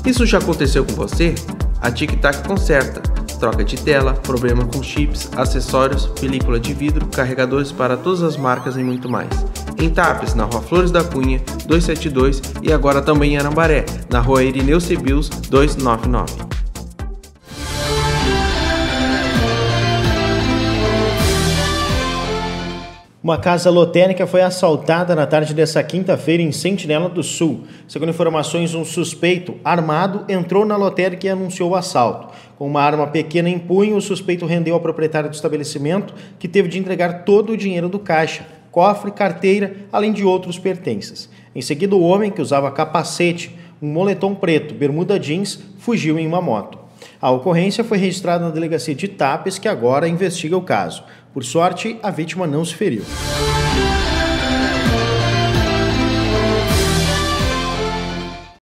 Isso já aconteceu com você? A Tic Tac conserta. Troca de tela, problema com chips, acessórios, película de vidro, carregadores para todas as marcas e muito mais. Em Tapes, na Rua Flores da Cunha, 272 e agora também em Arambaré, na Rua Irineu Cebius, 299. Uma casa lotérica foi assaltada na tarde dessa quinta-feira em Sentinela do Sul. Segundo informações, um suspeito armado entrou na lotérica e anunciou o assalto. Com uma arma pequena em punho, o suspeito rendeu ao proprietário do estabelecimento, que teve de entregar todo o dinheiro do caixa, cofre, carteira, além de outros pertences. Em seguida, o homem, que usava capacete, um moletom preto, bermuda jeans, fugiu em uma moto. A ocorrência foi registrada na delegacia de Tapes, que agora investiga o caso. Por sorte, a vítima não se feriu.